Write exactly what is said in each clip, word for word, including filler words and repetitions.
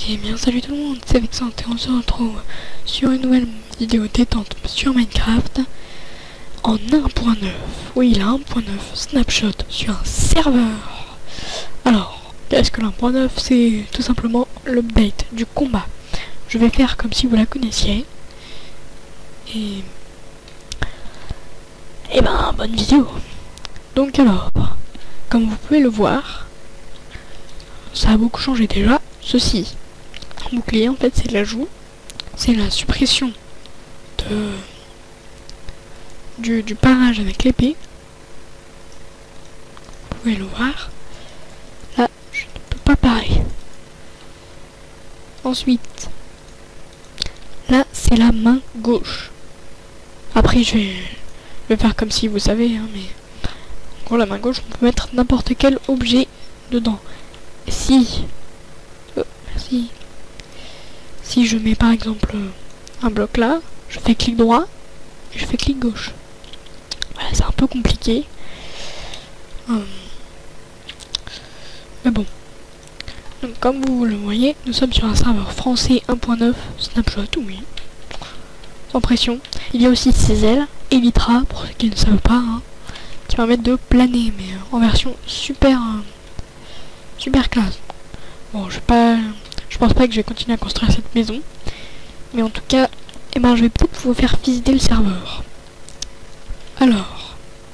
Eh bien salut tout le monde, c'est Vexant et on se retrouve sur une nouvelle vidéo détente sur Minecraft en un point neuf. Oui, la un point neuf snapshot sur un serveur. Alors, qu'est-ce que l'un point neuf? C'est tout simplement l'update du combat. Je vais faire comme si vous la connaissiez. Et... Et ben, bonne vidéo. Donc alors, comme vous pouvez le voir, ça a beaucoup changé déjà. Ceci, un bouclier en fait c'est l'ajout, c'est la suppression de du, du parage avec l'épée. Vous pouvez le voir. Là, je ne peux pas parer. Ensuite, là c'est la main gauche. Après je vais, je vais faire comme si vous savez, hein, mais en gros la main gauche on peut mettre n'importe quel objet dedans. Si euh, merci. Si je mets par exemple un bloc là, je fais clic droit et je fais clic gauche. Voilà, c'est un peu compliqué. Hum. Mais bon. Donc comme vous le voyez, nous sommes sur un serveur français un point neuf, snapshot, oui. Sans pression. Il y a aussi ces ailes, Elytra, pour ceux qui ne savent pas, hein, qui permettent de planer, mais euh, en version super, euh, super classe. Bon, je vais pas... Je pense pas que je vais continuer à construire cette maison. Mais en tout cas, eh ben, je vais peut-être vous faire visiter le serveur. Alors.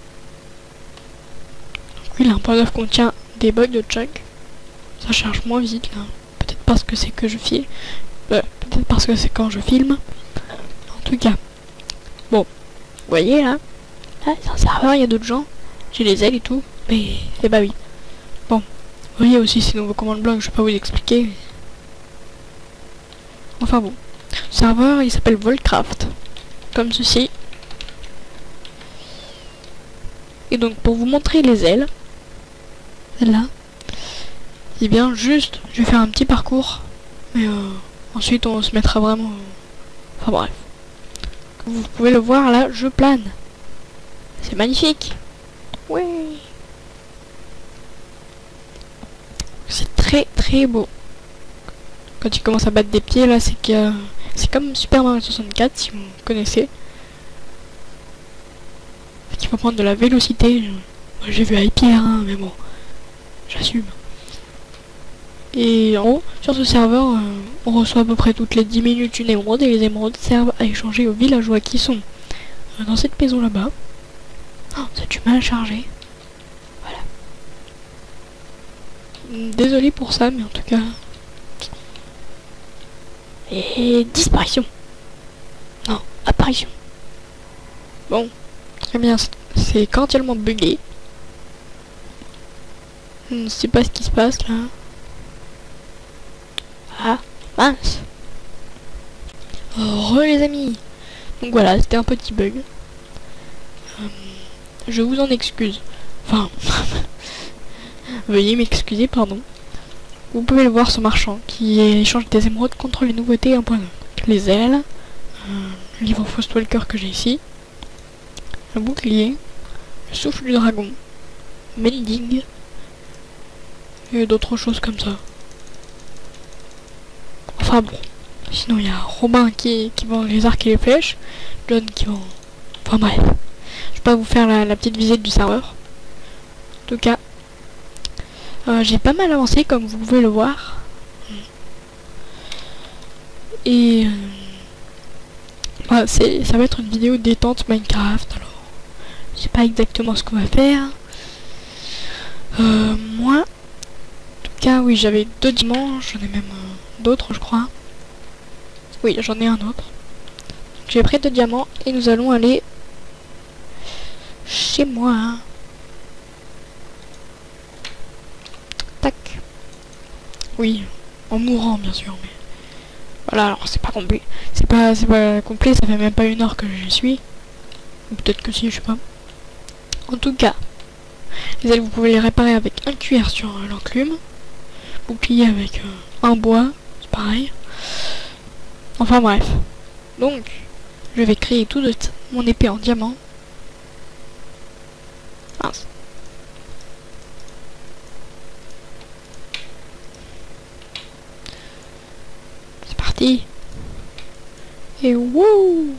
Donc oui, là, un point neuf contient des bugs de chug. Ça charge moins vite là. Peut-être parce que c'est que je filme. Euh, peut-être parce que c'est quand je filme. En tout cas. Bon. Vous voyez là. Là, c'est un serveur, il y a d'autres gens. J'ai les ailes et tout. Mais. Eh bah oui. Bon. Vous voyez aussi ces nouveaux command blocs, je vais pas vous expliquer. Enfin bon, le serveur il s'appelle Volcraft, comme ceci. Et donc pour vous montrer les ailes, celle-là, et bien juste, je vais faire un petit parcours, mais euh, ensuite on se mettra vraiment... Euh... Enfin bref. Comme vous pouvez le voir là, je plane. C'est magnifique. Oui. C'est très très beau. Quand il commence à battre des pieds là, c'est que c'est comme Super Mario soixante-quatre si vous connaissez. Il faut prendre de la vélocité. J'ai vu Hyper, hein, mais bon, j'assume. Et en haut, sur ce serveur, euh, on reçoit à peu près toutes les dix minutes une émeraude, et les émeraudes servent à échanger aux villageois qui sont euh, dans cette maison là-bas. Oh, ça a du mal à charger. Voilà. Désolé pour ça, mais en tout cas... Et disparition. Non, apparition. Bon, très bien, c'est cordialement bugué. Je ne sais pas ce qui se passe là. Ah, mince. Re les amis. Donc voilà, c'était un petit bug. Euh, je vous en excuse. Enfin, veuillez m'excuser, pardon. Vous pouvez le voir ce marchand qui échange des émeraudes contre les nouveautés un point neuf. Les ailes, euh, le livre Frostwalker que j'ai ici, le bouclier, le souffle du dragon, Melding, et d'autres choses comme ça. Enfin bon, sinon il y a Robin qui, qui vend les arcs et les flèches, John qui vend... Enfin bref, je vais pas vous faire la, la petite visite du serveur. En tout cas, Euh, j'ai pas mal avancé comme vous pouvez le voir. Et euh, voilà, c'est, ça va être une vidéo détente Minecraft. Alors, je sais pas exactement ce qu'on va faire. Euh, moi, en tout cas, oui, j'avais deux diamants. J'en ai même euh, d'autres, je crois. Oui, j'en ai un autre. J'ai pris deux diamants et nous allons aller chez moi. Tac. Oui, en mourant bien sûr, mais voilà, alors c'est pas complet. C'est pas c'est pas complet, ça fait même pas une heure que je suis. Ou peut-être que si, je sais pas. En tout cas, les ailes vous pouvez les réparer avec un cuir sur euh, l'enclume. Bouclier avec euh, un bois, c'est pareil. Enfin bref. Donc, je vais créer tout de suite mon épée en diamant. Mince. parti. Et wouh!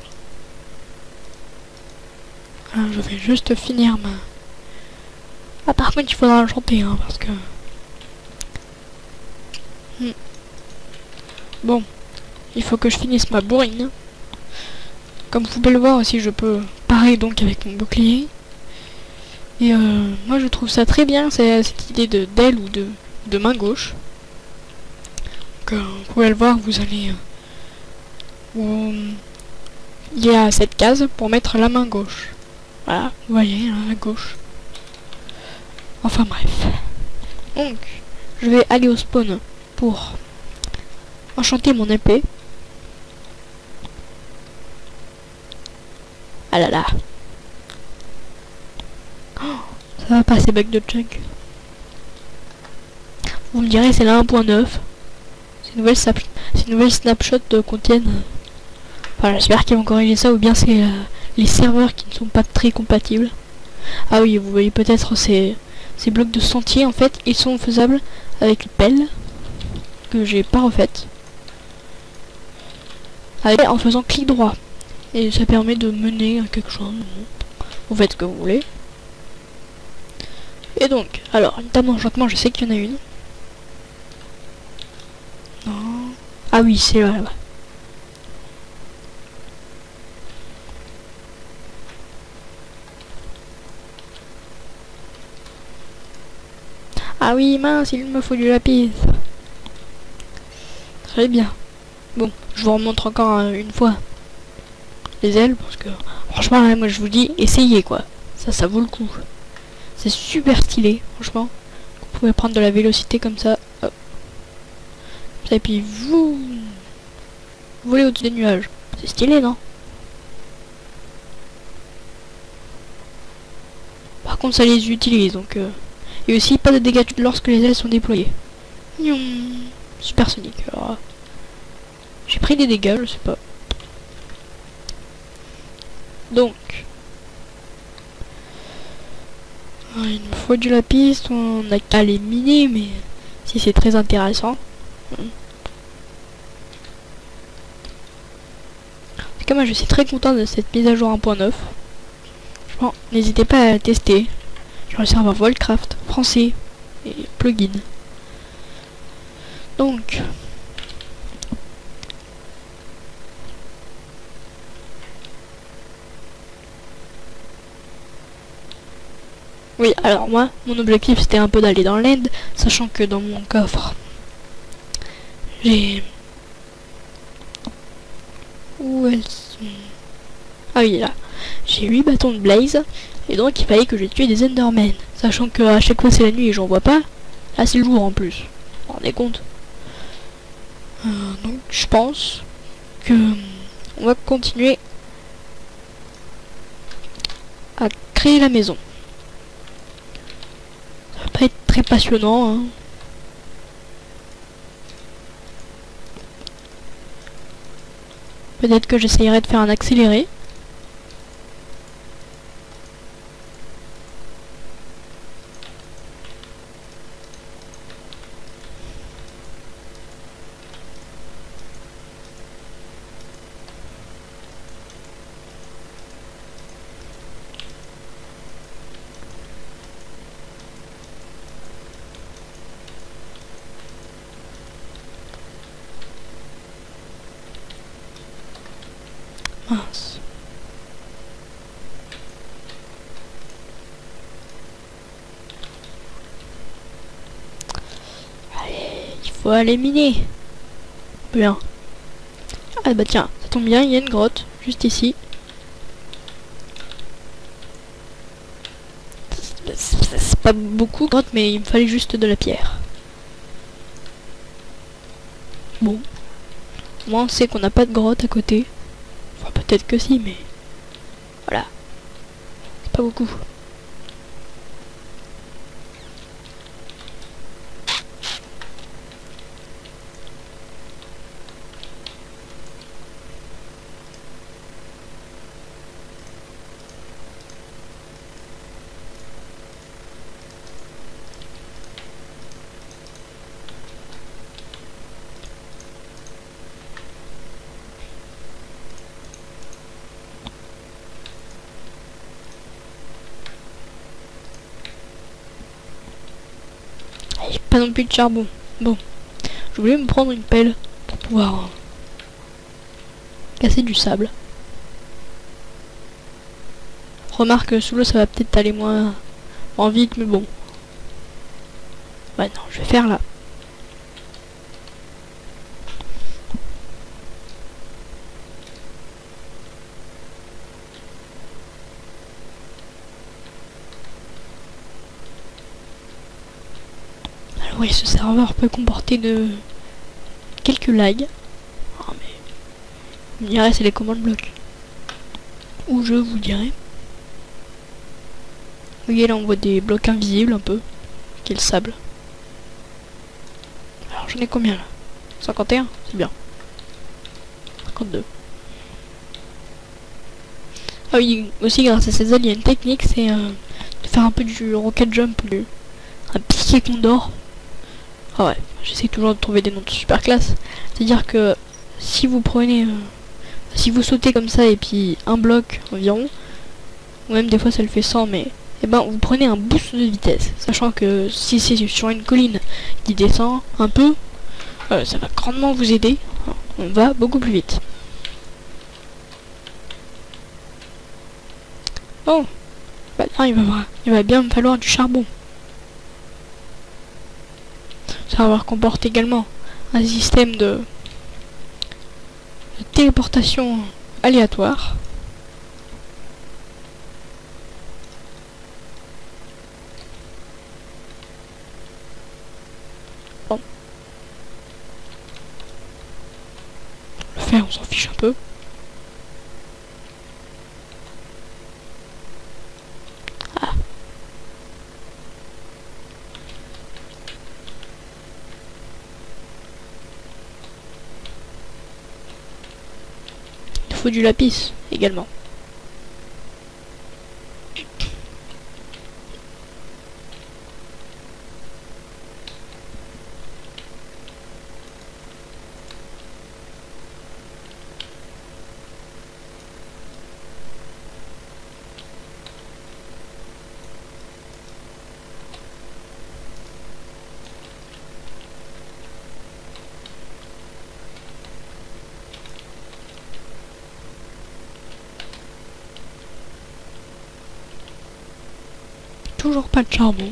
Ah, je vais juste finir ma... Ah, par contre, il faudra le chanter, hein, parce que... Hmm. Bon, il faut que je finisse ma bourrine. Comme vous pouvez le voir aussi, je peux parer donc avec mon bouclier. Et euh, moi, je trouve ça très bien, cette idée de d'aile ou de, de main gauche. Donc, euh, vous pouvez le voir, vous allez... Euh, où il y a cette case pour mettre la main gauche. Voilà, vous voyez, hein, à gauche. Enfin bref. Donc, je vais aller au spawn pour enchanter mon épée. Ah là là. Oh, ça va pas ces bugs de chunk. Vous me direz, c'est la un point neuf. Ces nouvelles, ces nouvelles snapshots contiennent... Enfin, j'espère qu'ils vont corriger ça, ou bien c'est euh, les serveurs qui ne sont pas très compatibles. Ah oui, vous voyez peut-être ces, ces blocs de sentier, en fait, ils sont faisables avec une pelle, que j'ai pas refaite. Avec, en faisant clic droit. Et ça permet de mener à quelque chose. Vous faites ce que vous voulez. Et donc, alors, une table d'enchantement, je sais qu'il y en a une. Non. Ah oui, c'est là, là-bas. Ah oui, mince, il me faut du lapis. Très bien. Bon, je vous remontre encore euh, une fois les ailes, parce que franchement, là, moi je vous dis, essayez quoi. Ça, ça vaut le coup. C'est super stylé, franchement. Vous pouvez prendre de la vélocité comme ça. Hop. Et puis vous volez au-dessus des nuages. C'est stylé, non? Par contre, ça les utilise, donc... Euh... Et aussi, pas de dégâts lorsque les ailes sont déployées. Supersonique. Alors, j'ai pris des dégâts, je sais pas. Donc, il me faut du lapis. On n'a qu'à les miner, mais si c'est très intéressant. En tout cas, moi je suis très content de cette mise à jour un point neuf. Bon, n'hésitez pas à la tester. Sur le serveur Volcraft français et plugin. Donc, oui, alors moi, mon objectif c'était un peu d'aller dans l'aide, sachant que dans mon coffre, j'ai... Où elles sont? Ah oui, là. J'ai huit bâtons de blaze, et donc il fallait que je tue des endermen. Sachant que à chaque fois c'est la nuit et j'en vois pas, là c'est le jour en plus. Vous vous rendez compte? euh, Donc je pense que on va continuer à créer la maison. Ça va pas être très passionnant, hein. Peut-être que j'essayerai de faire un accéléré. Mince. Allez, il faut aller miner. Bien. Ah bah tiens, ça tombe bien, il y a une grotte, juste ici. C'est pas beaucoup de grotte, mais il me fallait juste de la pierre. Bon. Moi on sait qu'on n'a pas de grotte à côté. Enfin peut-être que si, mais... Voilà. C'est pas beaucoup. pas non plus de charbon. Bon, je voulais me prendre une pelle pour pouvoir euh, casser du sable. Remarque, sous l'eau ça va peut-être aller moins, moins vite, mais bon. Ouais, non, je vais faire là. Alors oui, ce serveur peut comporter de quelques lags. Ah, mais vous me direz, c'est les commandes blocs. Ou je vous dirai. Vous voyez là, on voit des blocs invisibles un peu, qui est le sable. Alors j'en ai combien là? cinquante et un, c'est bien. cinquante-deux. Ah oui, aussi grâce à ces ailes, il y a une technique, c'est euh, de faire un peu du rocket jump ou du un piqué condor. Ah ouais, j'essaie toujours de trouver des noms de super classe. C'est-à-dire que si vous prenez, euh, si vous sautez comme ça et puis un bloc environ, ou même des fois ça le fait cent, mais et ben vous prenez un boost de vitesse, sachant que si c'est sur une colline qui descend un peu, euh, ça va grandement vous aider. On va beaucoup plus vite. Oh, bah non, il va, il va bien me falloir du charbon. Ça va comporte également un système de, de téléportation aléatoire. Bon. Le fer, on s'en fiche un peu. Ah. Il faut du lapis également. Toujours pas de charbon.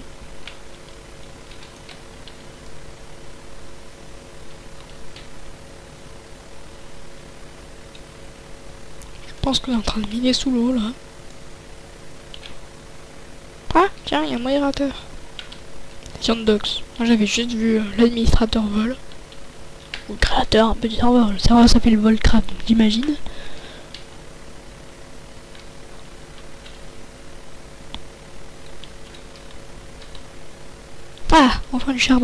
Je pense qu'on est en train de miner sous l'eau là. Ah, tiens, il y a un modérateur. Yandox. Moi j'avais juste vu euh, l'administrateur vol. Ou le créateur, un petit serveur. Le serveur s'appelle Volcraft, donc j'imagine. Ah, enfin du charbon.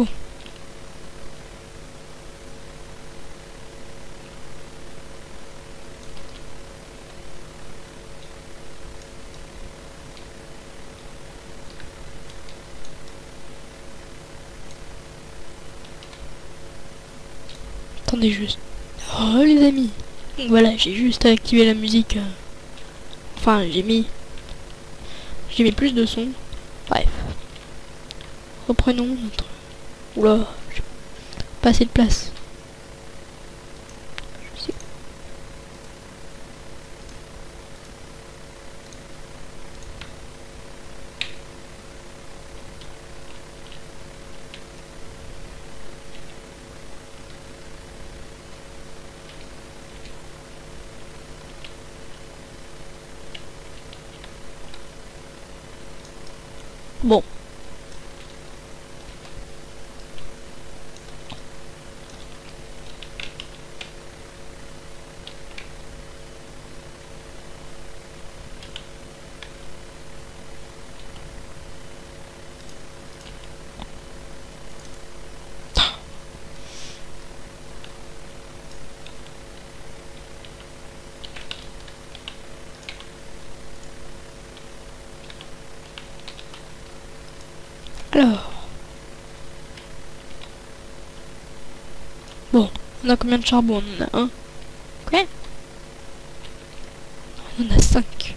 Attendez juste. Oh les amis. Donc voilà, j'ai juste activé la musique. euh, Enfin, j'ai mis... J'ai mis plus de son. Bref. Reprenons notre... Oula, j'ai pas assez de place. Je sais. Bon. Alors. Bon, on a combien de charbon? On en a un. Quoi? On en a cinq.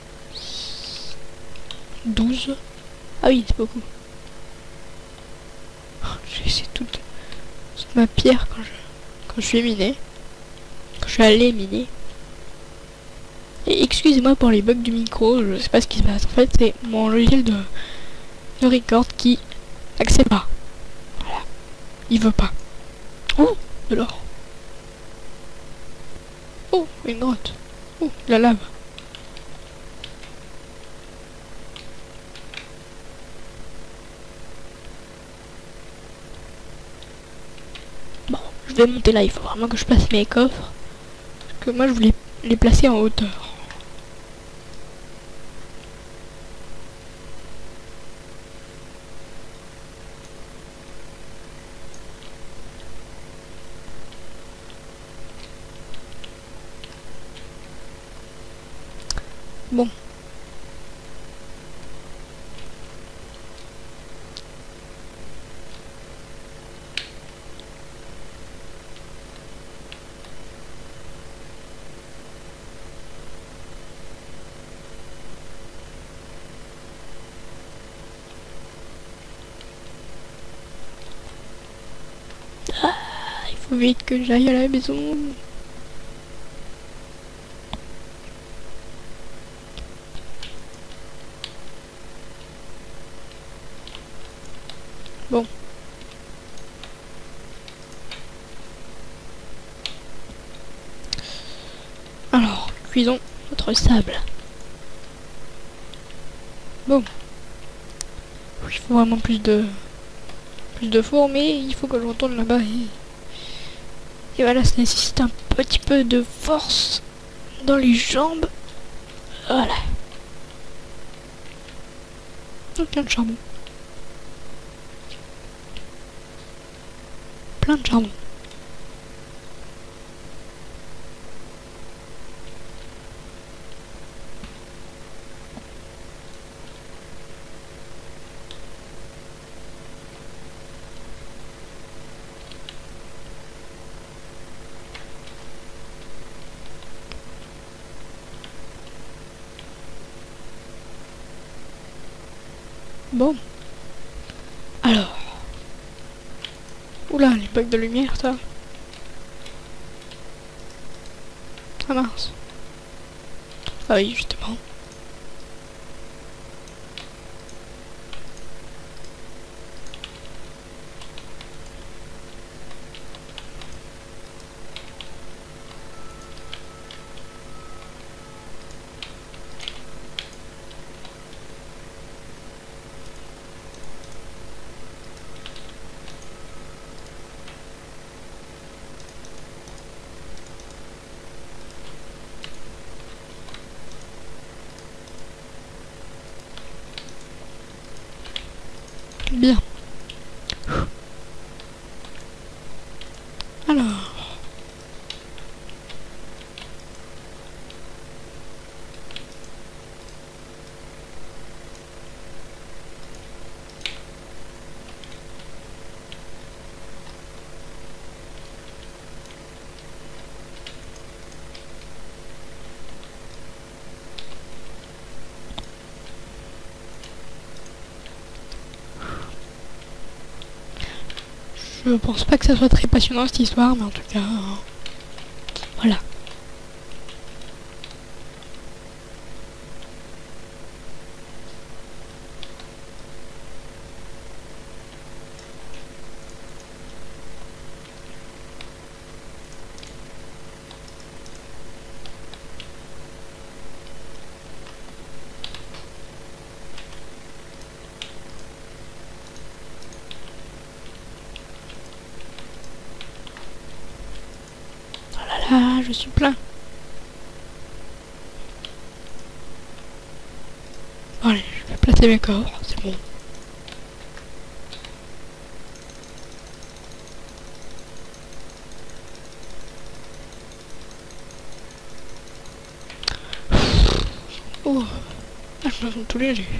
douze. Ah oui, c'est beaucoup. laissé toute, toute ma pierre quand je, quand je suis miné. Quand je suis allé miner. Et excusez-moi pour les bugs du micro, je sais pas ce qui se passe. En fait, c'est mon logiciel de, de record qui accepte pas. Voilà. Il veut pas. Oh, de l'or. Oh, une grotte. Oh, la lave. Bon, je vais monter là, il faut vraiment que je place mes coffres. Parce que moi, je voulais les placer en hauteur. Bon. Ah, il faut vite que j'aille à la maison. Bon. Alors, cuisons notre sable. Bon. Il faut vraiment plus de plus de four, mais il faut que je retourne là-bas et... et voilà, ça nécessite un petit peu de force dans les jambes. Voilà. Oh, plein de charbon. Plein de charbon. Bon. Alors. Oula, les bugs de lumière, ça. Ah mince. Ah oui, justement. Bien. Alors. Je pense pas que ça soit très passionnant cette histoire, mais en tout cas, euh, voilà. Oh là là, je suis plein. Bon, allez, je vais placer mes corps, c'est bon. Oh, ah, je me sens tout léger.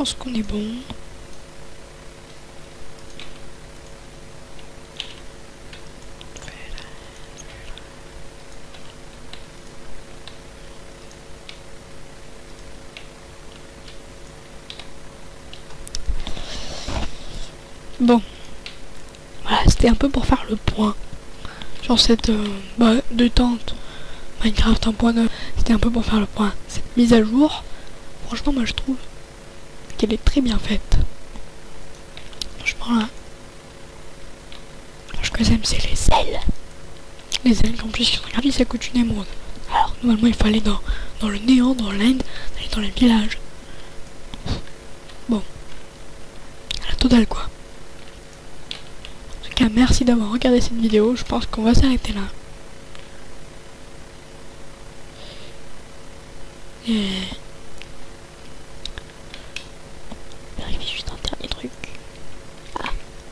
pense qu'on est bon. Bon, voilà, c'était un peu pour faire le point sur cette euh, bah, détente Minecraft un point neuf. C'était un peu pour faire le point. Cette mise à jour, franchement, moi je trouve qu'elle est très bien faite. Franchement, là, ce que j'aime, c'est les ailes. Les ailes, en plus, qui sont gratuites, ça coûte une émeraude. Alors, normalement, il fallait dans, dans le néant, dans l'Inde, aller dans les villages. Bon, la totale, quoi. En tout cas, merci d'avoir regardé cette vidéo. Je pense qu'on va s'arrêter là. Et... vérifie juste un dernier truc. Ah.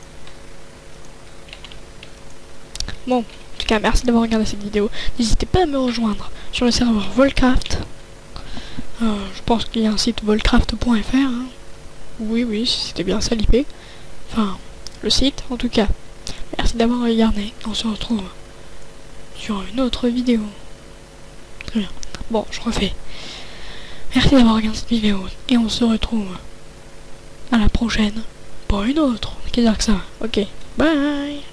Bon, en tout cas, merci d'avoir regardé cette vidéo. N'hésitez pas à me rejoindre sur le serveur Volcraft. Euh, je pense qu'il y a un site volcraft point F R. Hein. Oui, oui, c'était bien ça l'I P. Enfin, le site, en tout cas. Merci d'avoir regardé. On se retrouve sur une autre vidéo. Très bien. Bon, je refais. Merci d'avoir regardé cette vidéo. Et on se retrouve à la prochaine pour une autre. Qu'est-ce que ça? Ok. Bye.